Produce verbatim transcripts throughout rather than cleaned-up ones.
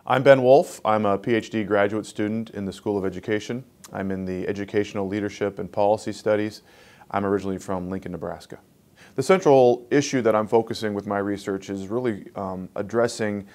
I'm Ben Wolfe. I'm a PhD graduate student in the School of Education. I'm in the Educational Leadership and Policy Studies. I'm originally from Lincoln, Nebraska. The central issue that I'm focusing with my research is really um, addressing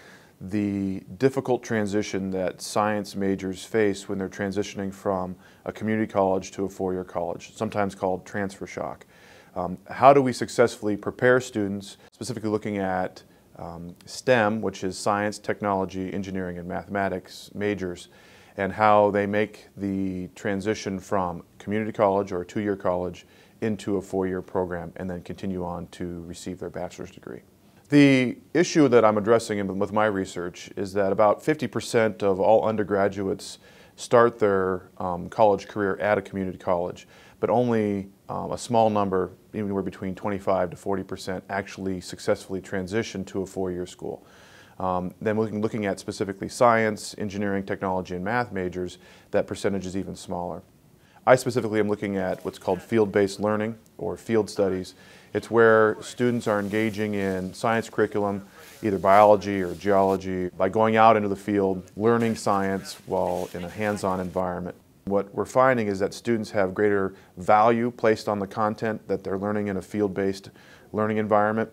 the difficult transition that science majors face when they're transitioning from a community college to a four-year college, sometimes called transfer shock. Um, how do we successfully prepare students, specifically looking at um, STEM, which is science, technology, engineering, and mathematics majors, and how they make the transition from community college or a two-year college into a four-year program and then continue on to receive their bachelor's degree. The issue that I'm addressing in, with my research is that about fifty percent of all undergraduates start their um, college career at a community college, but only um, a small number, anywhere between twenty-five to forty percent, actually successfully transition to a four-year school. Um, then looking, looking at specifically science, engineering, technology, and math majors, that percentage is even smaller. I specifically am looking at what's called field-based learning or field studies. It's where students are engaging in science curriculum, either biology or geology, by going out into the field, learning science while in a hands-on environment. What we're finding is that students have greater value placed on the content that they're learning in a field-based learning environment.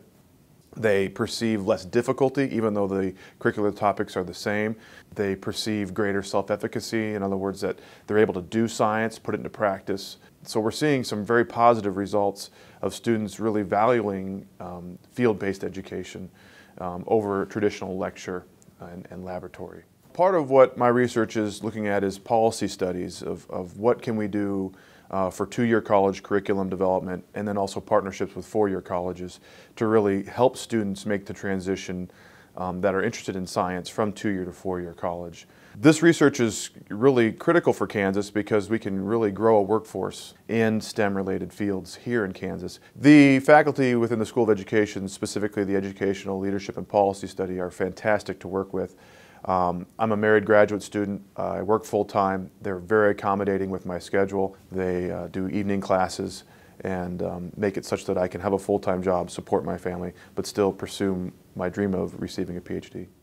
They perceive less difficulty, even though the curricular topics are the same. They perceive greater self-efficacy, in other words, that they're able to do science, put it into practice. So we're seeing some very positive results of students really valuing um, field-based education um, over traditional lecture and, and laboratory. Part of what my research is looking at is policy studies of, of what can we do Uh, for two-year college curriculum development, and then also partnerships with four-year colleges to really help students make the transition um, that are interested in science from two-year to four-year college. This research is really critical for Kansas because we can really grow a workforce in STEM-related fields here in Kansas. The faculty within the School of Education, specifically the Educational Leadership and Policy Study, are fantastic to work with. Um, I'm a married graduate student. Uh, I work full-time. They're very accommodating with my schedule. They uh, do evening classes and um, make it such that I can have a full-time job, support my family, but still pursue my dream of receiving a PhD.